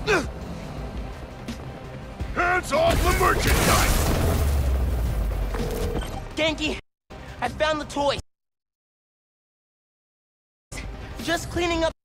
Hands off the merchandise! Genki, I found the toys. Just cleaning up